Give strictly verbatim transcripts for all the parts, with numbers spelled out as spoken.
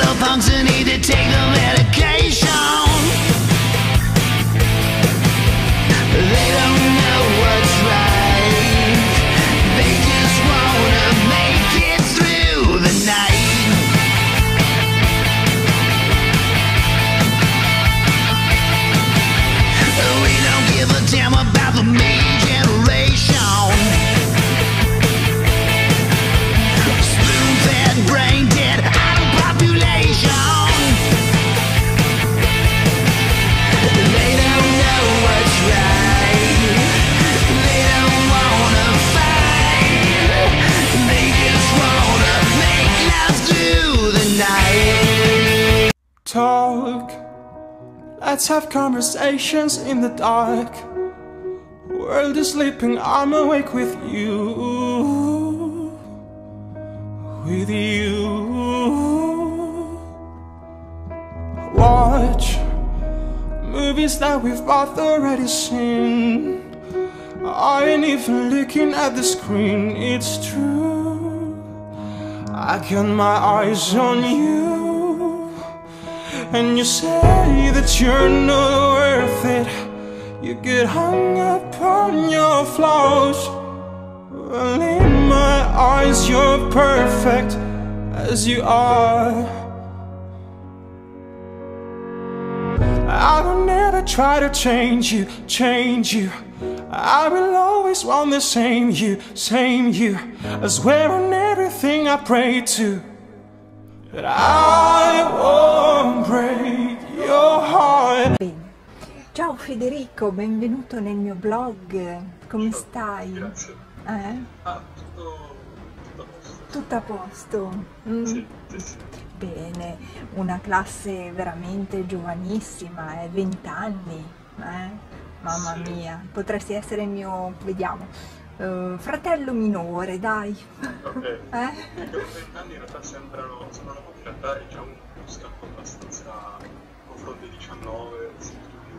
little punks who need to take the medication. They don't know what's right. They just wanna make it through the night. We don't give a damn about the me generation. Spoon-fed, brain-dead, idle population. They don't know what's right. They don't wanna fight. They just wanna make love through the night. Talk, let's have conversations in the dark. World is sleeping, I'm awake with you. With you. Watch movies that we've both already seen. I ain't even looking at the screen, it's true. I got my eyes on you, and you say that you're not worth it. You get hung up on your flaws. Well, in my eyes you're perfect as you are. I will never try to change you, change you. I will always want the same you, same you. I swear on everything I pray to, that I won't break your heart. Ciao Federico, benvenuto nel mio blog. Come stai? Grazie. Eh? Ah, tutto, tutto a posto. Tutto a posto? Mm. Sì, sì, sì. Bene, una classe veramente giovanissima, eh? venti anni, eh? Mamma Sì. mia, potresti essere il mio, vediamo, eh, fratello minore, dai. Ok. Eh? Perché per vent'anni in realtà sembrano, sembrano pochi, in realtà è già un, uno scatto abbastanza confronto ai diciannove, sì,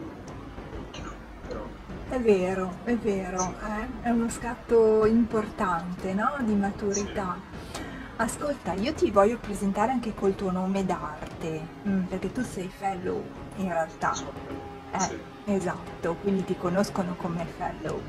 più, però. È vero, è vero, eh? È uno scatto importante, no? Di maturità. Ascolta, io ti voglio presentare anche col tuo nome d'arte, mm, perché tu sei fellow in realtà. Eh, Sì. esatto, quindi ti conoscono come fellow.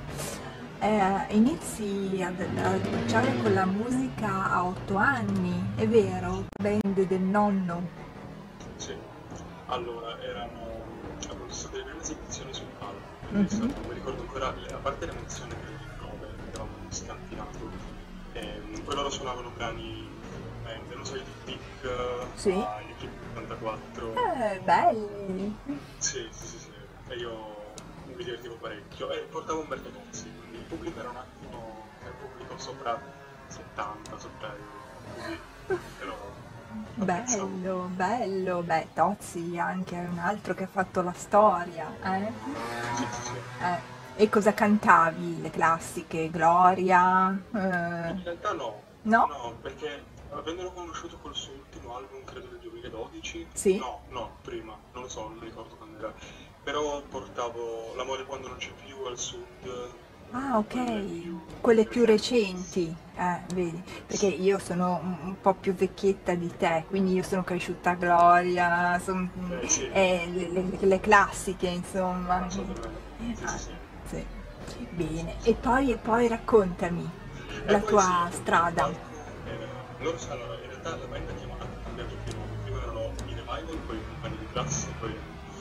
Eh, inizi ad ad approcciare con la musica a otto anni, è vero? Band del nonno. Sì. Allora, erano appunto state le prime esibizioni sul palco, quindi è Mhm. stato, mi ricordo ancora, le- a parte l'emozione del nove, eravamo scantinato, ehm, poi loro suonavano brani, eh, non so, i Tic Tic, Sì. ah, i Tic ottantaquattro, Eh, belli! sì, sì, sì, sì, e io mi divertivo parecchio e portavo un bel Tozzi, quindi il pubblico era un attimo, era un pubblico sopra settanta, sopra così, però apprezzavo. Bello, bello, beh, Tozzi anche è un altro che ha fatto la storia, eh? Sì, sì, sì. Eh, E cosa cantavi? Le classiche, Gloria? eh, In realtà no, No? no, perché avendolo conosciuto col suo ultimo album, credo del duemiladodici, Sì? no, no, prima, non lo so, non mi ricordo quando era, però portavo L'amore quando non c'è più al sud, Ah, quelle ok, più, quelle più più recenti. recenti, eh, vedi, perché io sono un, un po' più vecchietta di te, quindi io sono cresciuta a Gloria, son- Eh sì, eh, le, le- le classiche, insomma. assolutamente, sì, Ah, sì, sì. sì. Bene, e poi, e poi raccontami E la poi sì, tua appunto, il strada. palco era, loro, allora, in realtà la band ha chiamato- ha cambiato più nomi, prima erano i Revival, poi i compagni di classe, poi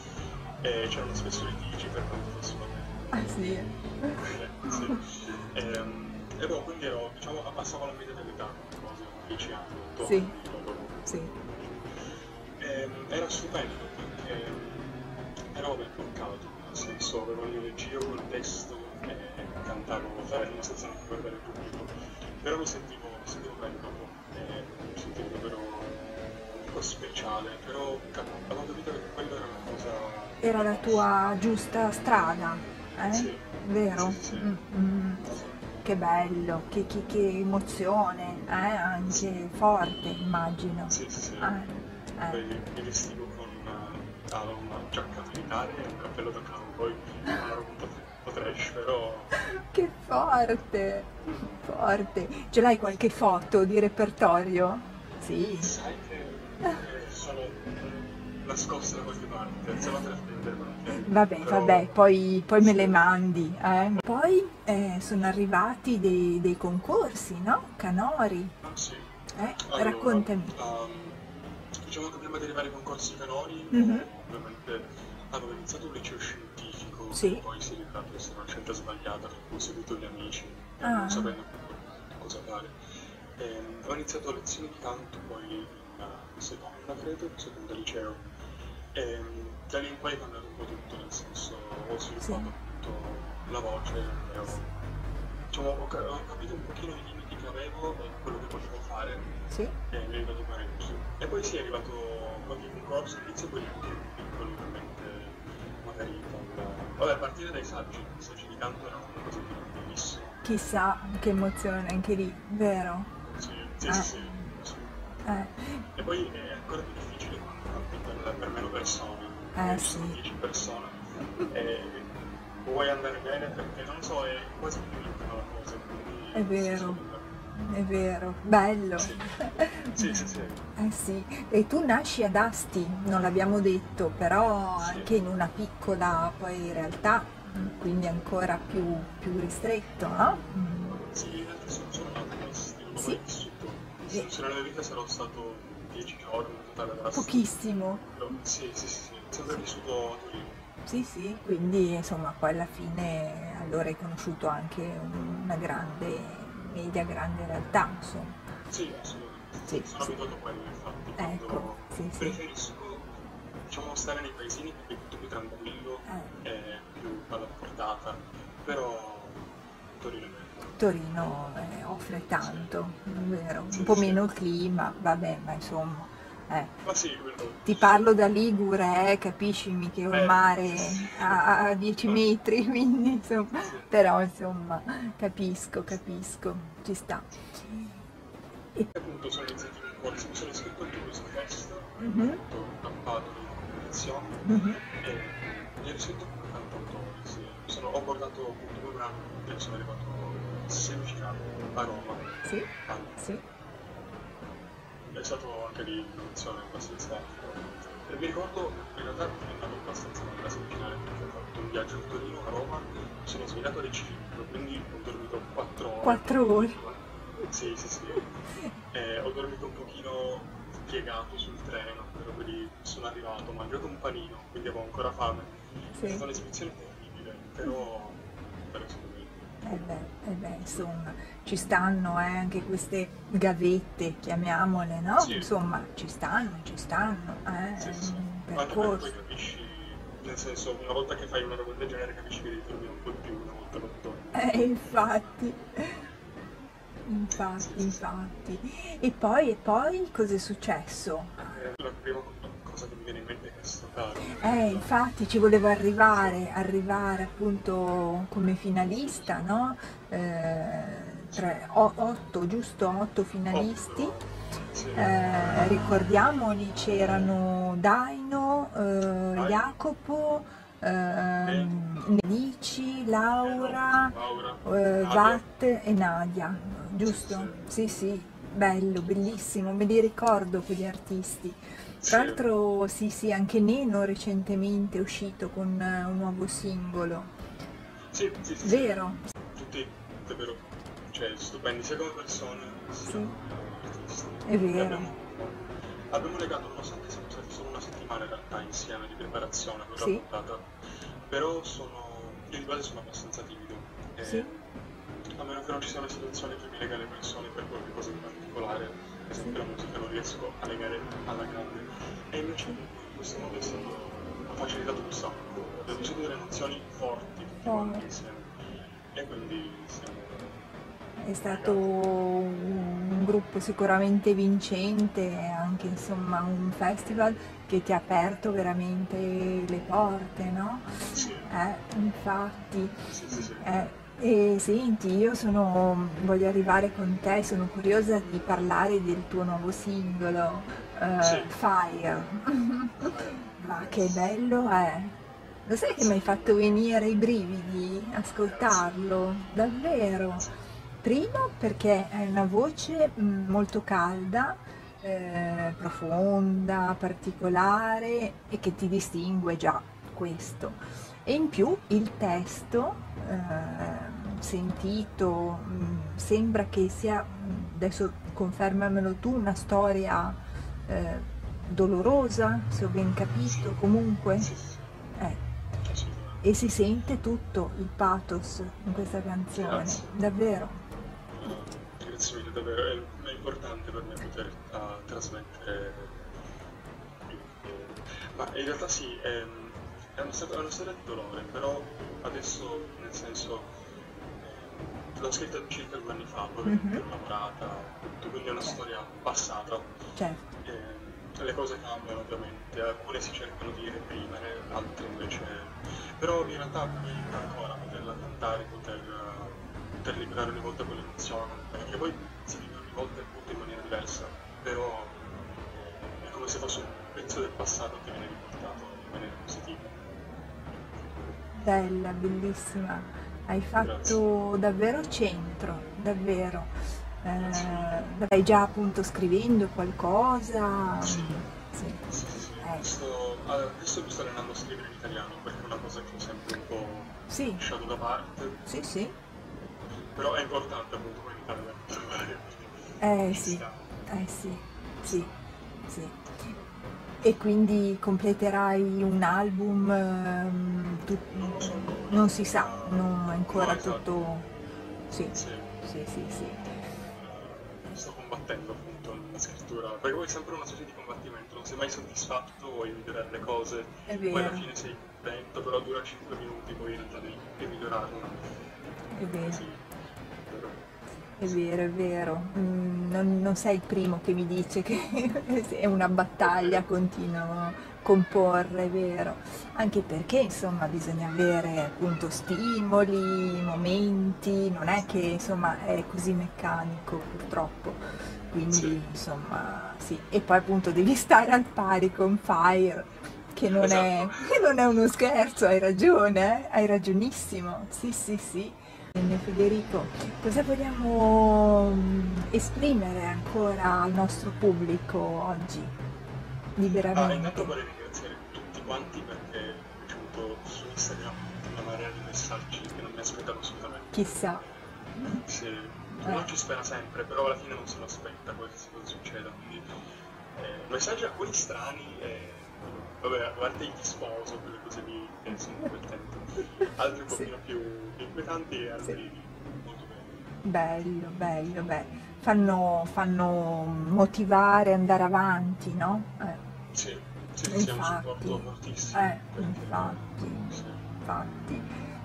eh, c'erano spesso litigi per quanto fosse una Ah sì? band. Sì. Ehm, E boh, quindi ero, diciamo, abbassavo la media dell'età, quasi dieci anni, otto Sì, anni, dopo. sì. Ehm, era stupendo perché era vabbè bloccato, nel senso avevo io leggevo il testo e cantavo fermo senza neanche guardare il pubblico, però lo sentivo, lo sentivo bello dopo, e mi sentivo davvero un po' speciale, però cap- avevo capito che quella era una cosa. Era la tua giusta strada, eh? Sì, Vero? sì, sì, sì. Mm, mm. Che bello, che, che- che emozione, eh? Anche forte, immagino. Sì, sì, sì. Eh, Poi eh. mi vestivo con eh, ah, una giacca militare e un cappello da clown, poi una roba un po', un po' trash, però Che forte, forte. Ce l'hai qualche foto di repertorio? Sì. sai che eh, so diciamo, nascoste da qualche parte, se no te le prendere volentieri. Vabbè, Però, vabbè, poi, poi me sì. le mandi. Eh. Poi eh, sono arrivati dei, dei concorsi, no? Canori. Ah, sì. Eh, Allora, raccontami. ehm, diciamo che prima di arrivare ai concorsi canori, Mhm. ovviamente avevo iniziato un liceo scientifico, Sì. che poi si è rivelato essere una scelta sbagliata, per cui ho seguito gli amici, eh, Ah, non sapendo più cosa fare. Ehm, ho iniziato lezioni di canto poi in eh, seconda, credo, seconda liceo. E da lì in poi è cambiato un po' tutto, nel senso ho sì, sviluppato appunto la voce e ho, diciamo, ho, ca- ho capito un pochino i limiti che avevo e quello che potevo fare sì. e mi è aiutato parecchio. E poi sì, è arrivato qualche concorso, all'inizio quelli più piccoli, ovviamente, magari con... Vabbè, a partire dai saggi, i saggi di canto erano una cosa bellissima. Chissà che emozione anche lì, vero? Sì, sì, Eh, sì, sì, sì. eh, E poi è ancora più difficile quando per, per meno persone, eh magari ci sono sì. dieci persone e vuoi andare bene perché non so, è quasi più intima la cosa, È quindi sì, vero, secondo me. è vero, bello. Sì, sì, sì, sì, Eh sì, e tu nasci ad Asti, non l'abbiamo detto, però sì, anche in una piccola poi realtà, mm, quindi ancora più, più ristretto, no? Mm, sì, in realtà sono, sono nato in Asti, non ho sì, mai vissuto, nel e- senso nella mia vita sarò stato dieci giorni in totale ad Asti, pochissimo. però sì, sì, sì, sì, sempre vissuto a Torino. Sì, sì, quindi insomma poi alla fine allora hai conosciuto anche una grande, media grande realtà, insomma. Sì, assolutamente, sì, Sì, sì, sono sì, abituato a quello, infatti, ecco, quando sì, sì. preferisco, diciamo, stare nei paesini perché è tutto più tranquillo Eh, e più alla portata, però Torino è bello. Torino eh, offre Sì, tanto, è vero, un sì, po' sì, sì. meno il clima, vabbè, ma insomma, eh. Ma sì, quello Ti sì. parlo da Ligure, eh, capiscimi che ho il Eh, mare sì, sì. a, a dieci No, metri, quindi insomma, sì, però insomma, capisco, capisco, ci sta. sì. E, E appunto sono iniziati i concorsi, mi sono iscritto al Toulouse Fest, mhm, appunto campato in competizione mhm, e mi ero iscritto come cantautore, sì. Sono, ho portato appunto due brani e sono arrivato semifinale a Roma. sì, Anche. sì, È stato anche lì un'emozione abbastanza. E mi ricordo, in realtà è andato abbastanza male la semifinale perché ho fatto un viaggio a Torino a Roma, sono svegliato alle cinque, quindi ho dormito quattro ore. quattro ore, Sì, sì, sì. E ho dormito un pochino piegato sul treno, però quindi sono arrivato, ho mangiato un panino, quindi avevo ancora fame. È stata sì. un'esibizione terribile, però, però è stato bello. Eh beh, eh beh, insomma, ci stanno eh, anche queste gavette, chiamiamole, no? Sì, Insomma, ci stanno, ci stanno, eh, sì, è sì, sì. un Anche perché poi percorso. capisci, nel senso, una volta che fai una roba del genere capisci che devi dormire un po' di più una volta che torni. Eh, infatti, Sì, infatti, sì, sì. infatti. E poi, e poi, cosa è successo? Eh, la prima cosa che mi viene in mente è che è stata Eh, la... infatti ci volevo arrivare, arrivare appunto come finalista, no? Eh, Sì, tre, o- otto, giusto? Otto finalisti. otto, sì, Eh, ricordiamoli, c'erano Daino, eh, dai, Jacopo, Nate, ehm, Nelici, eh no, Laura, Laura, eh, Nadia, Vat e Nadia, sì, sì, giusto? Sì, sì, bello, bellissimo, me li ricordo quegli artisti. Tra sì, l'altro, sì, sì, anche Neno recentemente è uscito con eh, un nuovo singolo, sì, sì, sì, sì, vero? tutti davvero, cioè, stupendi sia come persone sia Sì, come artisti. è E vero, abbiamo, abbiamo legato, nonostante siamo stati solo una settimana in realtà insieme di preparazione per la sì, puntata, però sono, io di base sono abbastanza timido sì, e a meno che non ci sia una situazione che mi lega le persone per qualche cosa di particolare, ad sì, esempio la musica, non riesco a legare alla grande. E invece sì. in questo modo è stato, ha facilitato un sacco, abbiamo vissuto delle emozioni forti tutti Oh. quanti insieme e quindi siamo È stato legati. un gruppo sicuramente vincente, anche insomma un festival che ti ha aperto veramente le porte, no? Sì, Eh, infatti. sì, sì, sì. Eh, e senti, io sono, voglio arrivare con te, sono curiosa di parlare del tuo nuovo singolo, Sì, eh, Fire. eh, Ma che bello è! Lo sai che mi hai fatto venire i brividi grazie, ascoltarlo? Davvero? grazie. Primo perché hai una voce mm, molto calda eh, profonda, particolare e che ti distingue già questo. E in più il testo, eh, sentito, mh, sembra che sia, mh, adesso confermamelo tu, una storia eh, dolorosa, se ho ben Sì, capito, comunque. sì, sì, Eh, assolutamente. e si sente tutto il pathos in questa canzone, Grazie. davvero. Eh, grazie mille, davvero. È, è importante per me poter ah, trasmettere. eh, Ma in realtà sì, è, è una, sto- è una storia di dolore, però adesso, nel senso, eh, l'ho scritta circa due anni fa, poi ovviamente Mhm. l'ho lavorata, tutto, quindi è una Certo, storia passata. certo, Eh, le cose cambiano ovviamente, alcune si cercano di reprimere, altre invece. Però in realtà mi aiuta ancora poterla cantare, poter, eh, poter liberare ogni volta quell'emozione, perché poi si vive ogni volta appunto in maniera diversa, però eh, è come se fosse un pezzo del passato che viene riportato in maniera positiva. bella, bellissima. Hai Grazie, fatto davvero centro, davvero. grazie mille. Eh, stai già appunto scrivendo qualcosa? Sì, Sì, sì, sì, sì. eh, Sto, adesso mi sto allenando a scrivere in italiano perché è una cosa che ho sempre un po' sì, lasciato da parte. sì, sì, Però è importante appunto poi imparare a trovare, eh ci sì, sta, eh sì, ci sta. sì, sì. E quindi completerai un album, ehm, tu- Non lo so ancora, non si sa, ma non è no, ancora esatto, tutto. Sì, sì, sì, sì, sì, eh, sto combattendo appunto nella scrittura, perché poi è sempre una specie di combattimento, non sei mai soddisfatto, vuoi migliorare le cose, è poi alla vero, fine sei contento, però dura cinque minuti, poi in realtà devi, devi migliorarlo, è vero. così, però, È sì, vero, è vero. Mm, non, non sei il primo che mi dice che è una battaglia davvero, continua comporre, è vero. Anche perché, insomma, bisogna avere appunto stimoli, momenti, non è che insomma è così meccanico purtroppo. sì, Quindi, insomma, sì. E poi appunto devi stare al pari con Fire, che non esatto. è, che non è uno scherzo, hai ragione, eh? Hai ragionissimo. Sì, sì, sì. Bene, Federico, cosa vogliamo mm, esprimere ancora al nostro pubblico oggi, Ah, intanto liberamente? vorrei ringraziare tutti quanti perché ho ricevuto su Instagram una marea di messaggi che non mi aspettavo assolutamente. Chissà. Mm, Sì, eh, uno ci spera sempre, però alla fine non se lo aspetta qualsiasi cosa succeda, quindi eh, messaggi alcuni strani, e, vabbè, a parte il ti sposo, quelle cose lì che sono divertenti, altri un sì, pochino più inquietanti e sì. altri molto belli. Bello, bello, bello. Fanno, fanno motivare, andare avanti, no? Eh. Sì, sì, sì, sì, è un supporto Infatti, fortissimo eh, perché infatti, sì, infatti,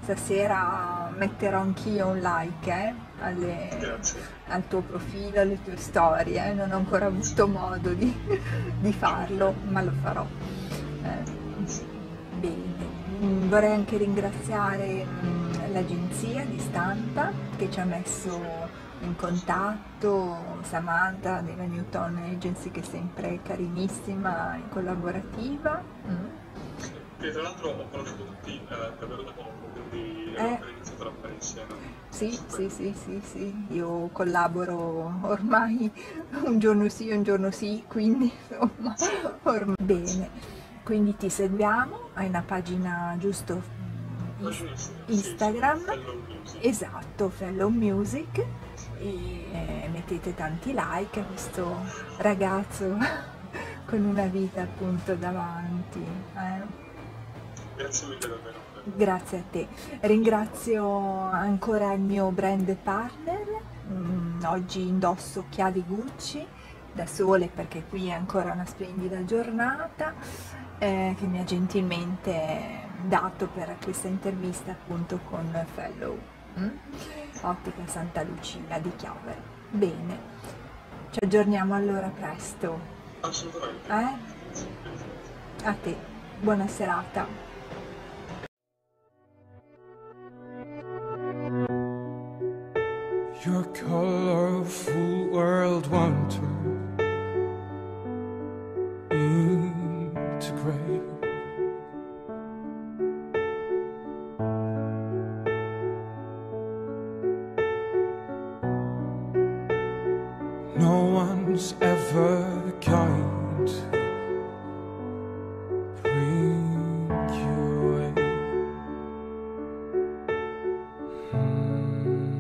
stasera metterò anch'io un like, eh, alle- grazie, al tuo profilo, alle tue storie, eh. Non ho ancora sì, avuto modo di, di ci farlo, mancherebbe, ma lo farò. Eh, grazie. bene. Mm, vorrei anche ringraziare mm, l'agenzia di stampa che ci ha Sì, messo in contatto, Samantha della Newton Agency che è sempre carinissima e collaborativa. Mm. sì. Che tra l'altro ho conosciuto tutti eh, davvero da poco, quindi abbiamo Eh, appena iniziato a lavorare insieme. È sì, sì, stupendo. sì, sì, sì, io collaboro ormai un giorno sì, un giorno sì, quindi insomma, Sì, ormai grazie. bene. Quindi ti seguiamo, hai una pagina giusto mm, is- Pagina Instagram, sì, su Instagram, Fellow Music. esatto, Fellow Music, Sì. e eh, mettete tanti like a questo ragazzo con una vita appunto davanti. Eh. Grazie mille davvero per, Grazie a te. per tutto quanto. Ringrazio ancora il mio brand partner. Mm, oggi indosso occhiali Gucci da sole perché qui è ancora una splendida giornata eh, che mi ha gentilmente dato per questa intervista appunto con Fellow. mm? Ottica Santa Lucia di Chiavari. Bene, ci aggiorniamo allora presto. Assolutamente. Eh? Grazie, grazie. A te. Buona serata. Your colorful world wandered into gray. No one's ever going to bring you away. Hmm.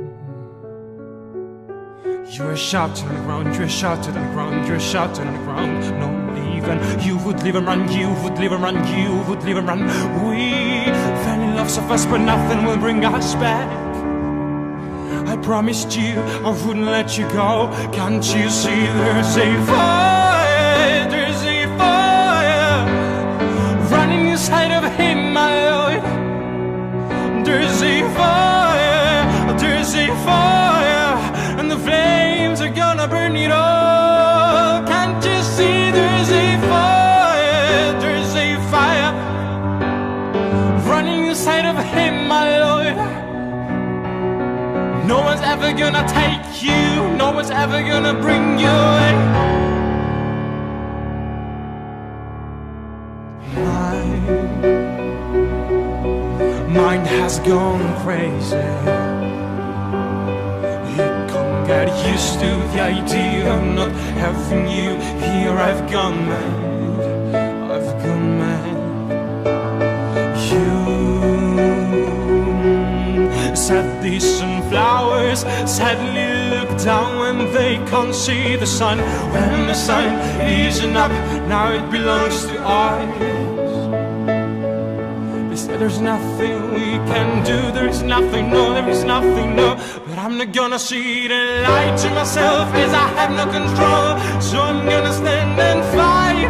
You are shouting on the ground, you are shouting on the ground, you are shouting on the ground. No leaving, you would live and run, you would live and run, you would live and run. We fell in love so fast, but nothing will bring us back. I promised you I wouldn't let you go. Can't you see there's a fire, there's a fire running inside of him, my Lord. There's a fire, there's a fire, and the flames are gonna burn it all. Can't you see there's a fire, there's a fire running inside of him, my Lord. No one's ever gonna take you, no one's ever gonna bring you away. Mine, mine has gone crazy. You can't get used to the idea of not having you here. I've gone mad, I've gone mad. You sadly sunflowers sadly look down when they can't see the sun. When the sun isn't up, now it belongs to us. They say there's nothing we can do, there is nothing, no, there is nothing, no. But I'm not gonna see the light to myself as I have no control. So I'm gonna stand and fight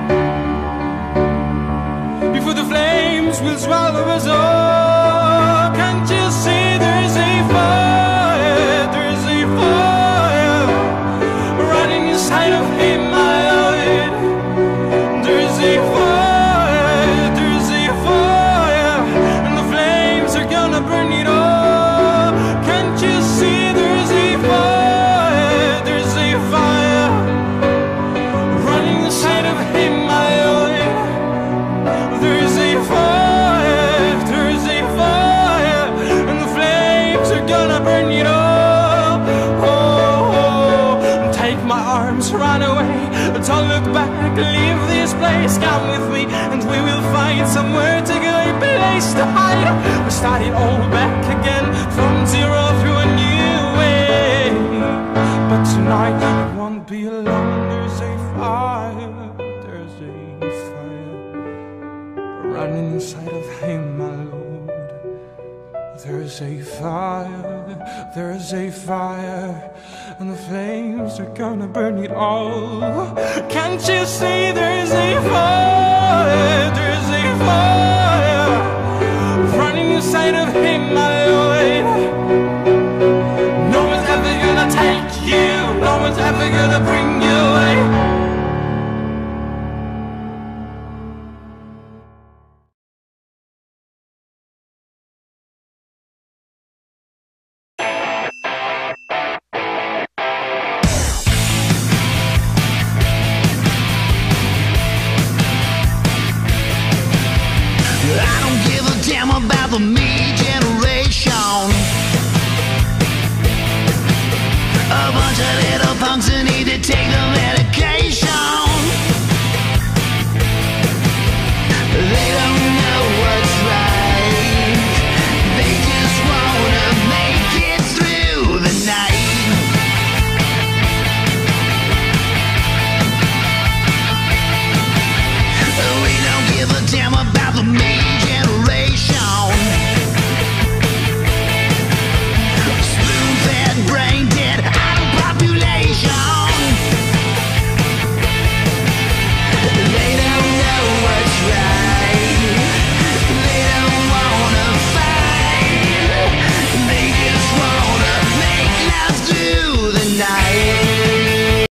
before the flames will swallow us all. Can't you see there's a fire, there's a fire running inside of him, my Lord. There's a fire, there's a fire, and the flames are gonna burn it all. Can't you see there's a fire, there's a fire running inside of him, my Lord. There's a fire, there's a fire, and the flames are gonna burn it all. Oh, oh. Take my arms, run away, don't look back, leave this place. Come with me and we will find somewhere to go, a place to hide. We start it all back again from zero through a new way. But tonight it won't be alone. There's a fire, there's a fire running inside of him, my Lord. There's a fire, there's a fire, and the flames are gonna burn it all. Can't you see there's a fire, there's a fire running inside of him, my Lord.